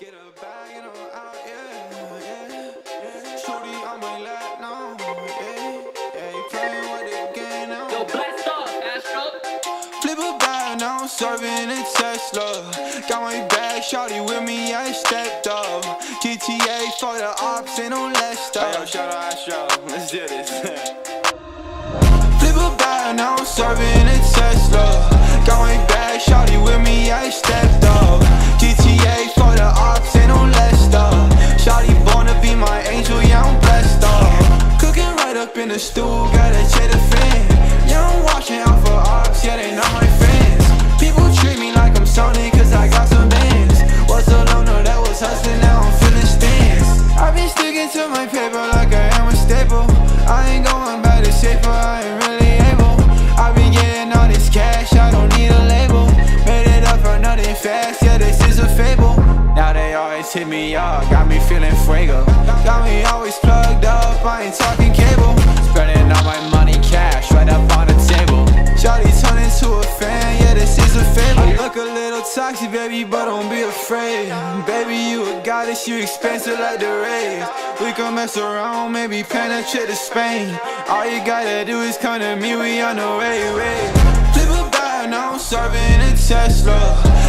Get a bag and I'm out, yeah. Shorty on my lap now, yeah. You playing with the game now. Yo, blast off, Astro. Flip a bag, now I'm serving a Tesla. Got my bag, shorty with me, I stepped up. GTA for the ops, ain't no less stuff. Hey, yo, shout out Astro, let's do this. Flip a bag, now I'm serving a Tesla. Got my bag, shorty with me, I stepped up. GTA for the ops, ain't no less stuff. Shawty born to be my angel, yeah, I'm blessed up. Cooking right up in the stool, gotta check the fan. Yeah, I'm watching out for ops, yeah, they not my friends. People treat me like I'm Sony, cause I got some bands. Was a loner that was hustling, now I'm feeling stands. I've been sticking to my paper like I am a staple. I ain't going back to safer, I ain't really able. I've been getting all this cash, I don't need a label. Made it up for nothing fast, yeah, this is a fable. Now they always hit me up, got me feeling fuego. Got me always plugged up, I ain't talking cable. Spending all my money cash right up on the table. Shawty turned into a fan, yeah, this is a fable. I look a little toxic, baby, but don't be afraid. Baby, you a goddess, you expensive like the rays. We can mess around, maybe penetrate to Spain. All you gotta do is come to me, we on the way. Flip a bag, now I'm serving a Tesla.